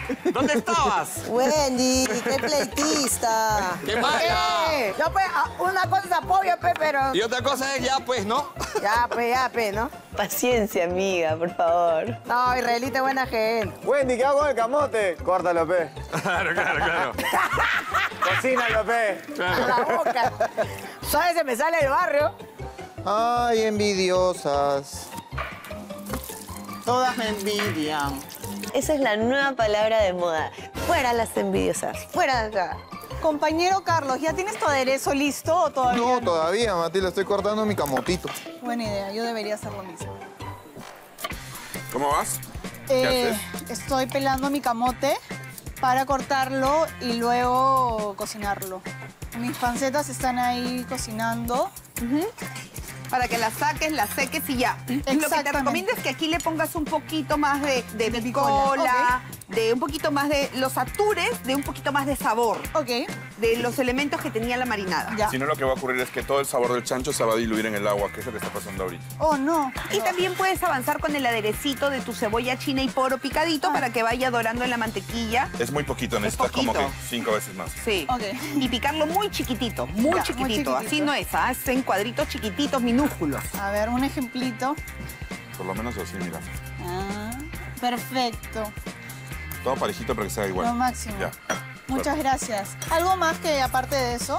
¿Dónde estabas? Wendy, qué pleitista. ¿Qué pasa? No, pues, una cosa es apoyo, pero... Y otra cosa es ya, pues, ¿no? Ya, pues, ¿no? Paciencia, amiga, por favor. No, Israelita es buena gente. Wendy, ¿qué hago con el camote? Córtalo, pe. Claro. Cocínalo, pe. La boca. ¿Sabes? Se me sale el barrio. Ay, envidiosas. Todas me envidian. Esa es la nueva palabra de moda. Fuera las envidiosas, fuera de acá. Compañero Carlos, ¿ya tienes tu aderezo listo o todavía No, todavía, Matilda, estoy cortando mi camotito. Buena idea, yo debería hacer lo mismo. ¿Cómo vas? ¿Qué haces? Estoy pelando mi camote para cortarlo y luego cocinarlo. Mis pancetas están ahí cocinando. Para que las saques, las seques y ya. Lo que te Exactamente. recomiendo es que aquí le pongas un poquito más de picola, picola, de un poquito más de los atures, de un poquito más de sabor, Ok, de los elementos que tenía la marinada. ya. Si no, lo que va a ocurrir es que todo el sabor del chancho se va a diluir en el agua, que es lo que está pasando ahorita. Oh, no. Y también puedes avanzar con el aderecito de tu cebolla china y poro picadito para que vaya dorando en la mantequilla. Es muy poquito, necesitas como que poquito. 5 veces más. Sí. Ok. Y picarlo muy chiquitito, muy Ya, muy chiquitito. chiquitito. Así no es, es en cuadritos chiquititos, minúsculos. A ver, un ejemplito. Por lo menos así, mira. Ah, perfecto. Todo parejito para que sea igual. Lo máximo. Ya. Muchas gracias. ¿Algo más que aparte de eso?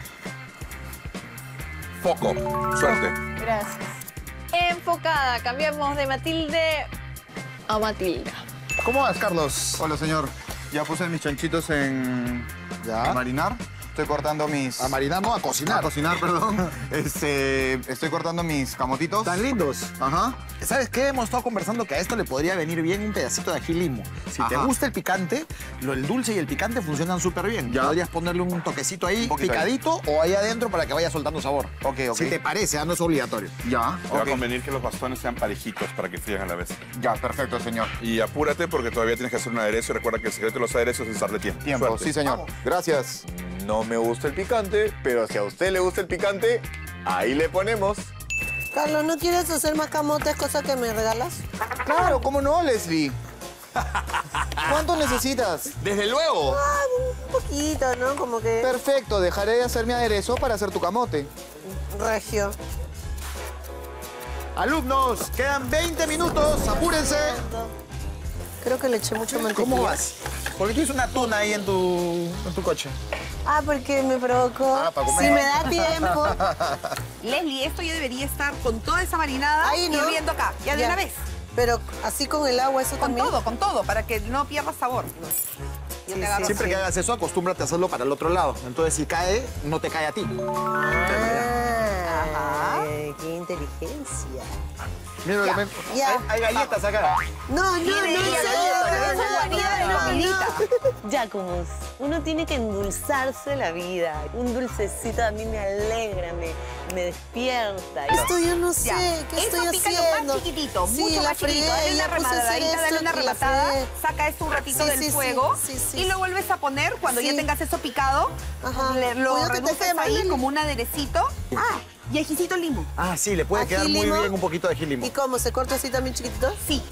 Foco. Suerte. Gracias. Enfocada, cambiamos de Matilde a Matilda. ¿Cómo vas, Carlos? Hola, señor. Ya puse mis chanchitos a marinar. Estoy cortando mis... A marinar, no, a cocinar. A cocinar, perdón. Estoy cortando mis camotitos. Tan lindos. Ajá. ¿Sabes qué? Hemos estado conversando que a esto le podría venir bien un pedacito de ají limo. Si te Ajá. gusta el picante, el dulce y el picante funcionan súper bien. Ya. Podrías ponerle un toquecito ahí, poquito picadito, o ahí adentro para que vaya soltando sabor. Ok. Si te parece, no es obligatorio. Ya, Te va a ok. convenir que los bastones sean parejitos para que fríen a la vez. Ya, perfecto, señor. Y apúrate porque todavía tienes que hacer un aderezo. Y recuerda que el secreto de los aderezos es darle tiempo. Tiempo, Suerte. sí, señor. Gracias. No me gusta el picante, pero si a usted le gusta el picante, ahí le ponemos. Carlos, ¿no quieres hacer más camotes, cosa que me regalas? Claro, ¿cómo no, Leslie? ¿Cuánto necesitas? Desde luego. Un poquito, ¿no? Como que... Perfecto, dejaré de hacer mi aderezo para hacer tu camote. Regio. Alumnos, quedan 20 minutos, apúrense. Creo que le eché mucho mantequilla. ¿Cómo vas? Porque tienes una tuna ahí en tu coche. Ah, porque me provocó. Ah, para comer. Si me da tiempo. Leslie, esto ya debería estar con toda esa marinada Ahí, ¿no? hirviendo acá, ya de una vez. Pero así con el agua, eso Con también. todo, para que no pierda sabor. Yo te agarro Siempre así. que hagas eso, acostúmbrate a hacerlo para el otro lado. Entonces, si cae, no te cae a ti. Ay, qué inteligencia. Mira, Ya. Ya. hay galletas acá. No, en serio, no. Giacomos, uno tiene que endulzarse la vida. Un dulcecito a mí me alegra, me despierta. Esto yo no sé, Ya. ¿qué Eso estoy pícalo haciendo? más chiquitito, Sí, mucho la más chiquitito. Dale fregué, una ya puse a hacer remadadita, dale esto una y la rematada, fregué. saca esto un ratito Sí, del sí, fuego sí. y lo vuelves a poner cuando ya Sí. tengas eso picado. Ajá. Lo Cuidado que te reduces quema, ahí Lili. como un aderecito. Ah, y ajicito limo. Ah, sí, le puede ¿Ají quedar muy limo? bien un poquito de ají limo. ¿Y cómo? ¿Se corta así también chiquitito? Sí.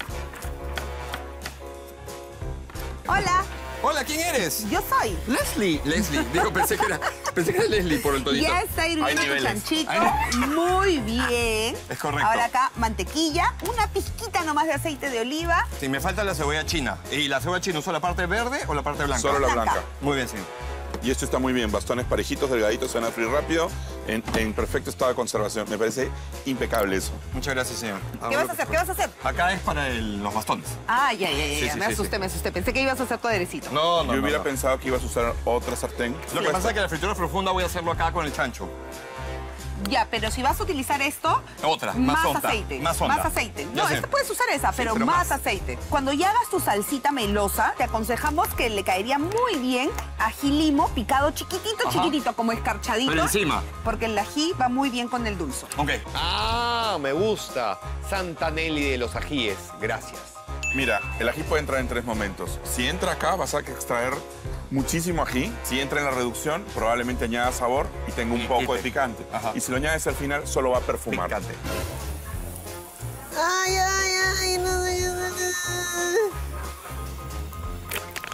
Hola, Hola, ¿quién eres? yo soy. Leslie. Leslie. Digo, pensé que era Leslie por el tonito. Ya está Hay hirviendo tu niveles. chanchito. Hay- Muy bien. Es correcto. Ahora acá, mantequilla, una pizquita nomás de aceite de oliva. Sí, me falta la cebolla china. ¿Y la cebolla china usa la parte verde o la parte blanca? Solo la blanca. Muy bien, señor. Y esto está muy bien. Bastones parejitos, delgaditos, se van a freír rápido, en perfecto estado de conservación. Me parece impecable eso. Muchas gracias, señor. ¿Qué vas a hacer? ¿Qué vas a hacer? Acá es para los bastones. Ah, ya. Sí, Me asusté. Pensé que ibas a hacer tu aderecito. No, Yo hubiera pensado que ibas a usar otra sartén. Lo que pasa es que la fritura profunda voy a hacerlo acá con el chancho. Ya, pero si vas a utilizar esto, Otra, más honda, aceite. más honda. aceite. Ya No, sé. esta puedes usar esa, pero pero más más. aceite. Cuando ya hagas tu salsita melosa, te aconsejamos que le caería muy bien ají limo picado chiquitito, Ajá. como escarchadito. Pero encima. Porque el ají va muy bien con el dulce. Ok. Ah, me gusta. Santa Nelly de los ajíes. Gracias. Mira, el ají puede entrar en 3 momentos. Si entra acá, vas a extraer muchísimo ají. Si entra en la reducción, probablemente añada sabor y tenga un poco de picante. Ajá. Y si lo añades al final, solo va a perfumar. Picante. Ay, no sé.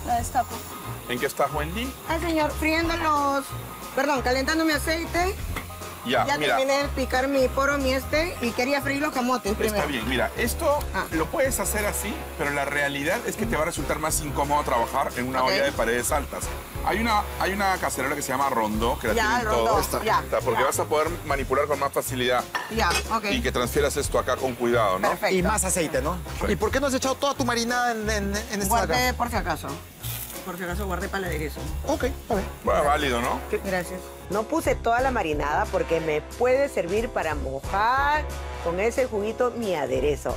La destapo. ¿En qué estás, Wendy? Ay, señor, friendo Perdón, calentando mi aceite. Ya, mira. Terminé de picar mi poro, y quería freír los camotes primero. Está bien, mira, esto lo puedes hacer así, pero la realidad es que te va a resultar más incómodo trabajar en una olla de paredes altas. Hay una cacerola que se llama rondó, que la tienen todos. Porque vas a poder manipular con más facilidad. Ya, ok. Y que transfieras esto acá con cuidado, ¿no? Perfecto. Y más aceite, ¿no? ¿Y por qué no has echado toda tu marinada en esta de acá? Guardé por si acaso. Por si acaso guardé para el aderezo. Ok, está bien. Bueno, válido, ¿no? Gracias. No puse toda la marinada porque me puede servir para mojar con ese juguito mi aderezo.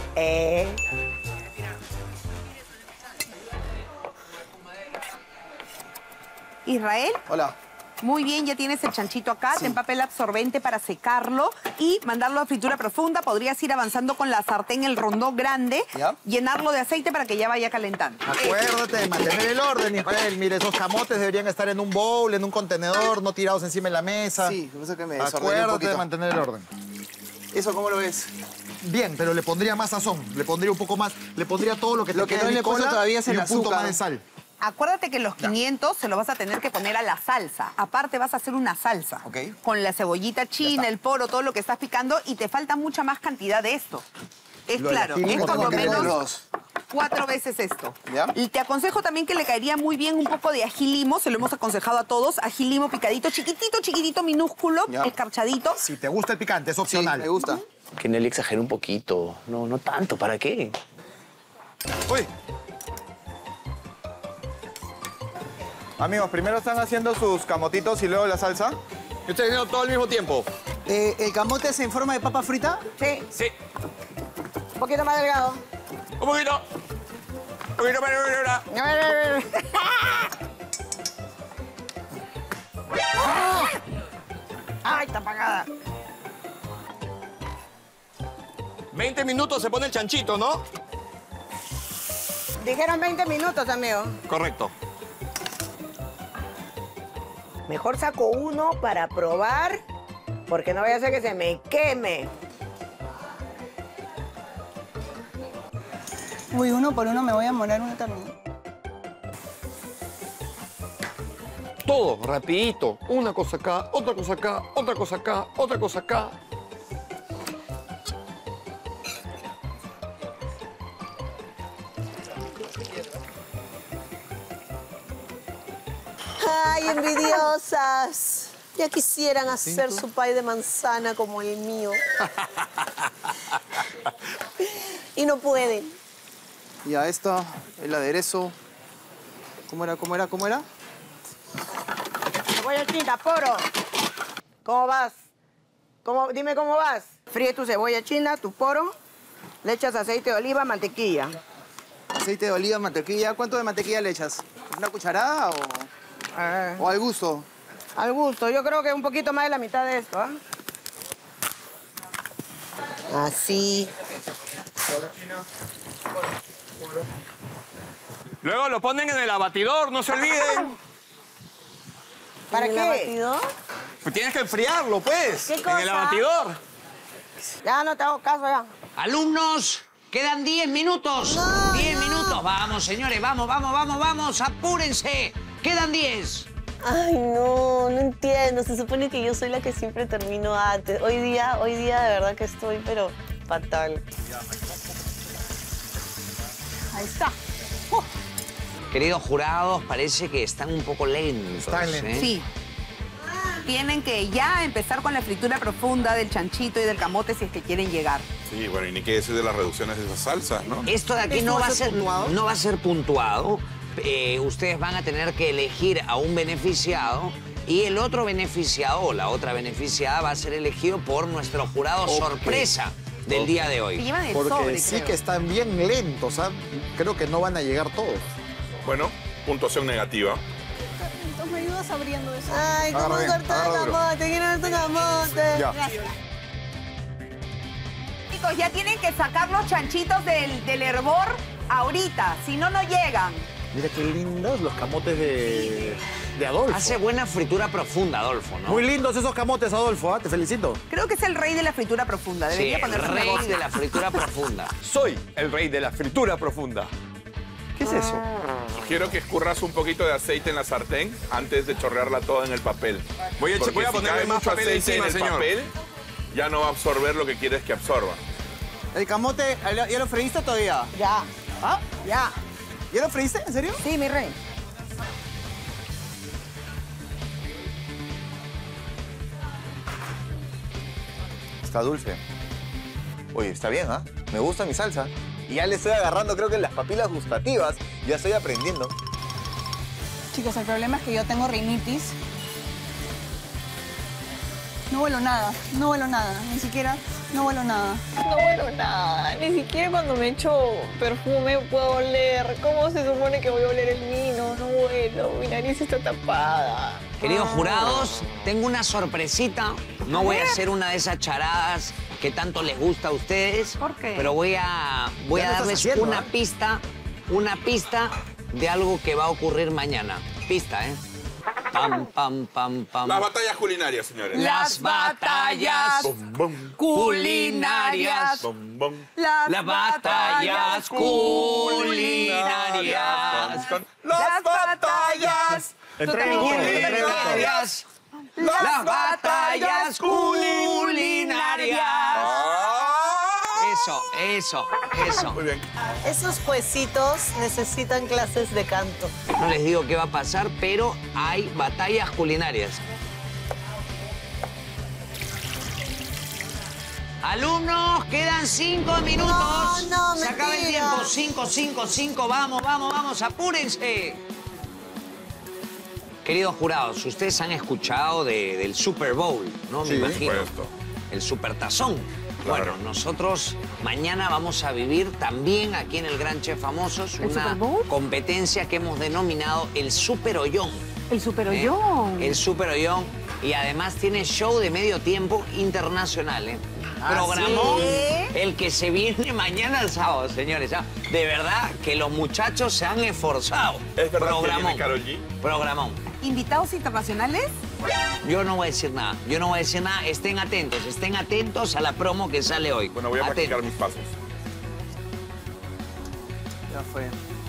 Israel. Hola. Muy bien, ya tienes el chanchito acá, ten papel absorbente para secarlo y mandarlo a fritura profunda. Podrías ir avanzando con la sartén, el rondó grande, llenarlo de aceite para que ya vaya calentando. Acuérdate de mantener el orden, Israel. Mire, esos camotes deberían estar en un bowl, en un contenedor, no tirados encima de la mesa. Sí, por eso que me desordené un Acuérdate poquito. de mantener el orden. ¿Eso cómo lo ves? Bien, pero le pondría más sazón, le pondría un poco más, le pondría todo lo que te queda no en le he puesto cola todavía es y el un punto azúcar. más de sal. Acuérdate que los 500 se los vas a tener que poner a la salsa. Aparte vas a hacer una salsa. Con la cebollita china, el poro, todo lo que estás picando y te falta mucha más cantidad de esto. Es claro, es por lo menos 4 veces esto. Y te aconsejo también que le caería muy bien un poco de ají limo, se lo hemos aconsejado a todos. Ají limo picadito, chiquitito, chiquitito, minúsculo, escarchadito. Si te gusta el picante, es opcional. Sí, me gusta. Que Nelly exageró un poquito. No, no tanto, ¿para qué? Uy. Amigos, primero están haciendo sus camotitos y luego la salsa. Yo estoy haciendo todo al mismo tiempo. ¿El camote es en forma de papa frita? Sí. Sí. Un poquito más delgado. Un poquito. Un poquito más delgado. ¡Ay, está apagada! 20 minutos se pone el chanchito, ¿no? Dijeron 20 minutos, amigo. Correcto. Mejor saco uno para probar, porque no vaya a ser que se me queme. Uy, uno por uno me voy a morar una también. Todo, rapidito. Una cosa acá, otra cosa acá, otra cosa acá, otra cosa acá. ¡Ay, envidiosas! Ya quisieran hacer su pay de manzana como el mío. Y no pueden. Ya, esto, el aderezo. ¿Cómo era? ¿Cómo era? ¿Cómo era? Cebolla china, poro. ¿Cómo vas? Dime cómo vas. Fríe tu cebolla china, tu poro. Le echas aceite de oliva, mantequilla. Aceite de oliva, mantequilla. ¿Cuánto de mantequilla le echas? ¿Una cucharada o al gusto? Al gusto. Yo creo que un poquito más de la mitad de esto, ¿ah? Así. Luego lo ponen en el abatidor, no se olviden. ¿Para ¿En qué? el abatidor? Pues tienes que enfriarlo, pues. ¿Qué En el cosa? abatidor. Ya no te hago caso, ya. Alumnos, quedan 10 minutos. 10 minutos. Vamos, señores, vamos. Apúrense. Quedan 10. Ay, no entiendo. Se supone que yo soy la que siempre termino antes. Hoy día de verdad que estoy, pero fatal. Ahí está. Queridos jurados, parece que están un poco lentos. Sí. Tienen que ya empezar con la fritura profunda del chanchito y del camote si es que quieren llegar. Sí, bueno, y ni qué decir de las reducciones de esas salsas, ¿no? Esto de aquí no va a ser puntuado. Ustedes van a tener que elegir a un beneficiado y el otro beneficiado o la otra beneficiada va a ser elegido por nuestro jurado sorpresa del día de hoy. Porque sí que están bien lentos, ¿sabes? Creo que no van a llegar todos. Bueno, puntuación negativa. Entonces me ayudas abriendo eso. Ay, ¿cómo cortar el camote? Quiero ver tu camote. Ya. Gracias. Chicos, ya tienen que sacar los chanchitos del hervor ahorita, si no, no llegan. Mira qué lindos los camotes de Adolfo. Hace buena fritura profunda, Adolfo, ¿no? Muy lindos esos camotes, Adolfo, ¿eh? Te felicito. Creo que es el rey de la fritura profunda. Sí, Debería el ponerse un rey negocio. de la fritura profunda. Soy el rey de la fritura profunda. ¿Qué es eso? Quiero que escurras un poquito de aceite en la sartén antes de chorrearla toda en el papel. Voy a Porque si ponerle cae más mucho papel aceite encima, en el señor. papel, ya no va a absorber lo que quieres que absorba. ¿El camote ya lo freíste todavía? Ya. ¿Ah? Ya. ¿Ya lo freíste? ¿En serio? Sí, mi rey. Está dulce. Oye, está bien, ¿ah? Me gusta mi salsa. Y ya le estoy agarrando, creo que las papilas gustativas. Ya estoy aprendiendo. Chicos, el problema es que yo tengo rinitis. No huelo nada, no huelo nada, ni siquiera no huelo nada. No huelo nada, ni siquiera cuando me echo perfume puedo oler. ¿Cómo se supone que voy a oler el vino? No huelo, mi nariz está tapada. Queridos jurados, tengo una sorpresita. No voy a hacer una de esas charadas que tanto les gusta a ustedes. ¿Por qué? Pero voy a darles una pista de algo que va a ocurrir mañana. Pista, ¿eh? Pam, pam, pam, pam. Las batallas culinarias, señores. Las batallas culinarias. Las batallas culinarias. Las batallas culinarias. Las batallas culinarias. Eso. Muy bien. Esos juecitos necesitan clases de canto. No les digo qué va a pasar, pero hay batallas culinarias. Alumnos, quedan 5 minutos. No, se acaba el mentira. tiempo. 5. Vamos, apúrense. Queridos jurados, ustedes han escuchado del Super Bowl, ¿no? Me imagino. Supuesto. El Supertazón. Claro. Bueno, nosotros mañana vamos a vivir también aquí en el Gran Chef Famosos una competencia que hemos denominado el Super Ollón. El Super Ollón. El Super Ollón. Y además tiene show de medio tiempo internacional, ¿eh? Programón, el que se viene mañana el sábado, señores. ¿Ya? De verdad que los muchachos se han esforzado. ¿Es verdad que Programón. viene Karol G? Programón. ¿Invitados internacionales? Yo no voy a decir nada. Estén atentos a la promo que sale hoy. Bueno, voy a practicar mis pasos. Ya fue.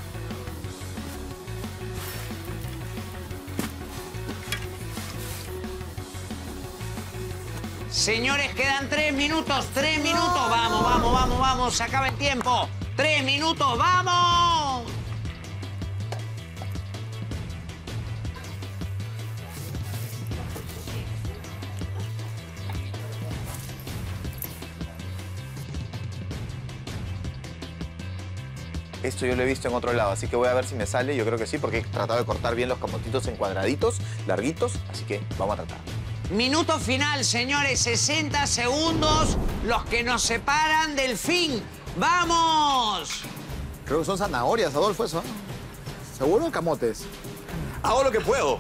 Señores, quedan 3 minutos. Vamos. Se acaba el tiempo. 3 minutos, vamos. Esto yo lo he visto en otro lado, así que voy a ver si me sale. Yo creo que sí, porque he tratado de cortar bien los camotitos en cuadraditos, larguitos. Así que vamos a tratar. Minuto final, señores. 60 segundos, los que nos separan del fin. ¡Vamos! Creo que son zanahorias, Adolfo, eso. ¿Seguro? Camotes. Hago lo que puedo.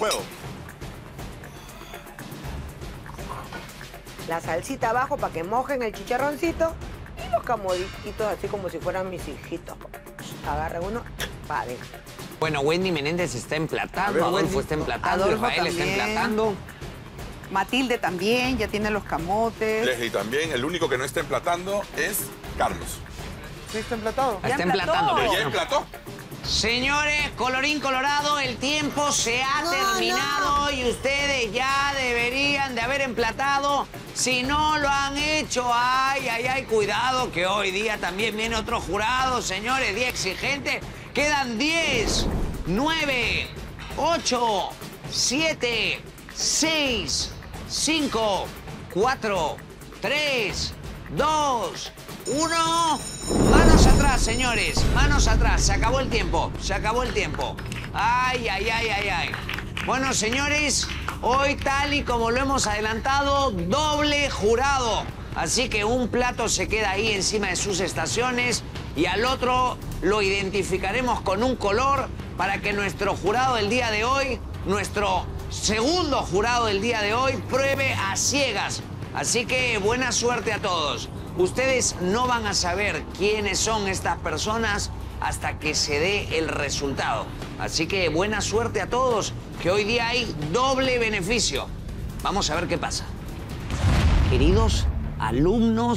La salsita abajo para que mojen el chicharroncito. Y los camotitos así como si fueran mis hijitos. Agarra uno, para adentro. Bueno, Wendy Menéndez está emplatando, Adolfo está emplatando, Adolfo Israel está también. emplatando. Matilde también, ya tiene los camotes. Leslie también. El único que no está emplatando es Carlos. ¿Sí está emplatado? Está emplatando. ¿Pero ya emplató? Señores, colorín colorado, el tiempo se ha terminado y ustedes ya deberían de haber emplatado. Si no lo han hecho, ay, cuidado que hoy día también viene otro jurado, señores, 10 exigentes. Quedan 10, 9, 8, 7, 6, 5, 4, 3, 2, 1. Manos atrás, señores. Manos atrás. Se acabó el tiempo. Ay. Bueno, señores, hoy, tal y como lo hemos adelantado, doble jurado. Así que un plato se queda ahí encima de sus estaciones y al otro lo identificaremos con un color para que nuestro jurado del día de hoy, nuestro segundo jurado del día de hoy, pruebe a ciegas. Así que buena suerte a todos. Ustedes no van a saber quiénes son estas personas hasta que se dé el resultado. Así que buena suerte a todos, que hoy día hay doble beneficio. Vamos a ver qué pasa. Queridos alumnos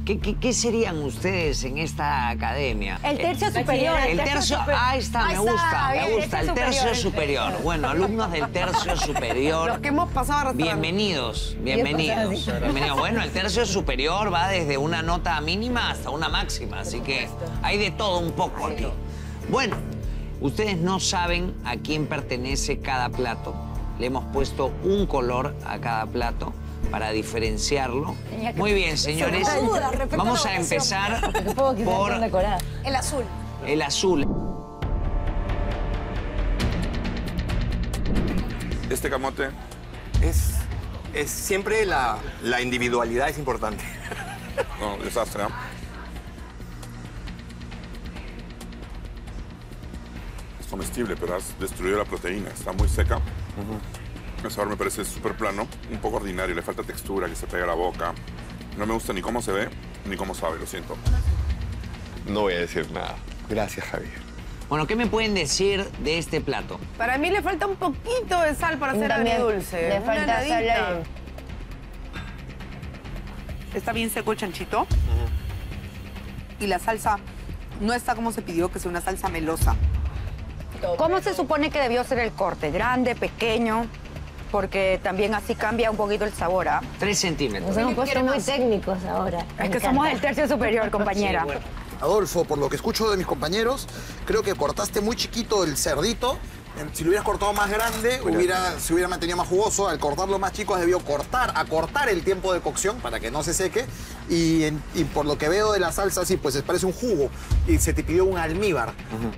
¿Qué serían ustedes en esta academia? El tercio superior. El tercio, ahí está, me gusta, el tercio superior. Bueno, alumnos del tercio superior. Los que hemos pasado a bienvenidos. Bienvenidos. Bueno, el tercio superior va desde una nota mínima hasta una máxima, así que hay de todo un poco aquí. Bueno, ustedes no saben a quién pertenece cada plato. Le hemos puesto un color a cada plato para diferenciarlo. Muy bien, señores. Vamos a empezar por el azul. El azul. Este camote es siempre la individualidad es importante. No, desastre, ¿no? Es comestible, pero has destruido la proteína. Está muy seca. El sabor me parece súper plano, un poco ordinario. Le falta textura, que se pega a la boca. No me gusta ni cómo se ve, ni cómo sabe, lo siento. No voy a decir nada. Gracias, Javier. Bueno, ¿qué me pueden decir de este plato? Para mí le falta un poquito de sal para hacer agridulce. Le falta sal. Está bien seco el chanchito. Y la salsa no está como se pidió, que sea una salsa melosa. ¿Cómo se supone que debió ser el corte? ¿Grande, pequeño? Porque también así cambia un poquito el sabor, ¿ah? 3 centímetros. Nos hemos puesto muy técnicos ahora. Es que somos el tercio superior, compañera. Sí, bueno. Adolfo, por lo que escucho de mis compañeros, creo que cortaste muy chiquito el cerdito. Si lo hubieras cortado más grande, se hubiera mantenido más jugoso. Al cortarlo más chico, has debido acortar el tiempo de cocción para que no se seque. Y por lo que veo de la salsa, sí, pues parece un jugo. Y se te pidió un almíbar.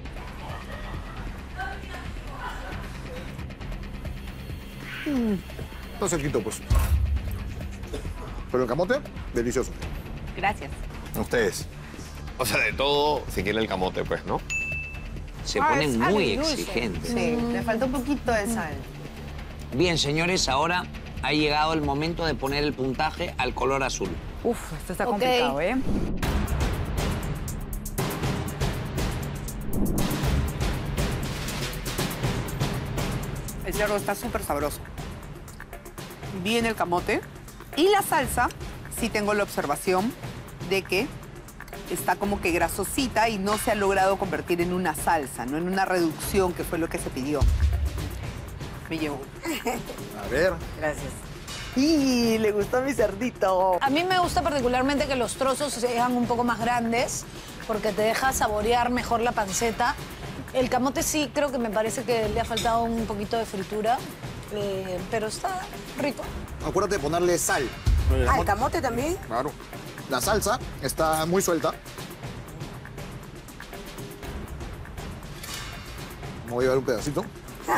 Está cerquito, pues. Pero el camote, delicioso. Gracias. Ustedes. O sea, de todo, si quiere el camote, pues, ¿no? Se ponen muy exigentes. Sí, le falta un poquito de sal. Bien, señores, ahora ha llegado el momento de poner el puntaje al color azul. Uf, esto está complicado, ¿eh? El cerdo está súper sabroso. Viene el camote. Y la salsa, sí tengo la observación de que está como que grasosita y no se ha logrado convertir en una salsa, no en una reducción, que fue lo que se pidió. Me llevo. A ver. Gracias. ¡Y le gustó mi cerdito! A mí me gusta particularmente que los trozos sean un poco más grandes porque te deja saborear mejor la panceta. El camote sí, creo que me parece que le ha faltado un poquito de fritura, pero está rico. Acuérdate de ponerle sal. ¿El camote también? Claro. La salsa está muy suelta. Me voy a llevar un pedacito.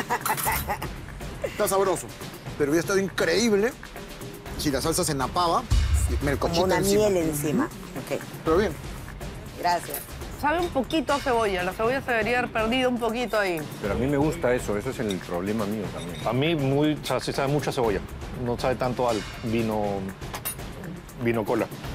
Está sabroso, pero hubiera estado increíble si la salsa se napaba. Como una miel encima. Ok. Pero bien. Gracias. Sabe un poquito a cebolla. La cebolla se debería haber perdido un poquito ahí. Pero a mí me gusta eso es el problema mío también. A mí sí sabe mucha cebolla. No sabe tanto al vino cola.